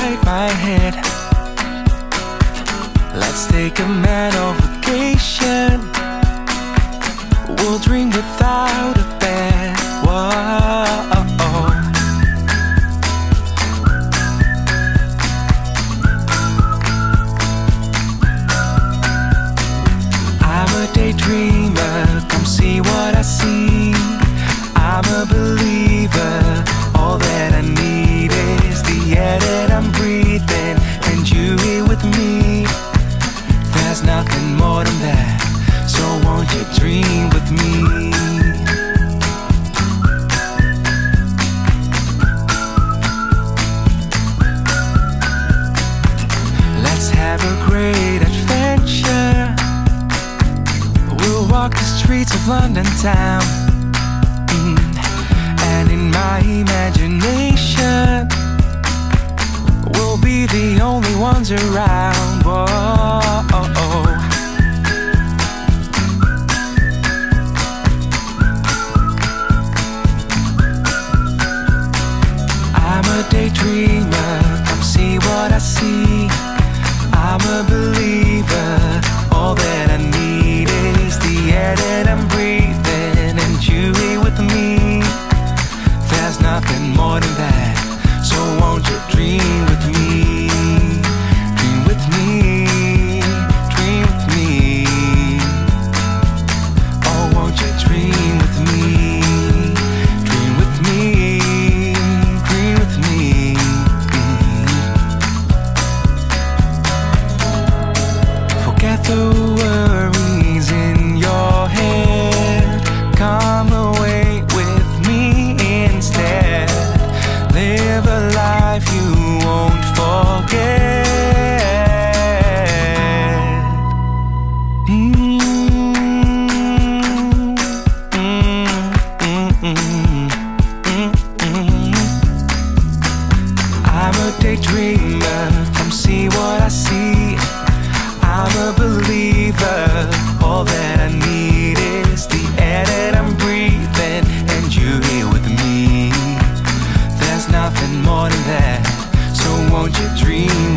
inside my head. Let's take a mental vacation. We'll dream without a bed. Whoa. I'm a daydreamer, come see what I see. I'm a believer, all that I need is the air that I'm breathing, and you here with me. There's nothing more than that, so won't you dream with me? Let's have a great adventure. We'll walk the streets of London town, and in my imagination we'll be the only ones around. Whoa. I'm a daydreamer, come see what I see. I'm a believer, all that I need is the air that I'm breathing, and you here with me. There's nothing more than that, so won't you dream with me? Dream with me, dream with me. Oh, won't you dream with me? Dream with me, dream with me. Forget the worries in your head, come away with me instead. Live a life you won't forget. I'm a daydreamer, come see what I see. I'm a believer, all that I need is the air that I'm breathing, and you here with me. There's nothing more than that, so won't you dream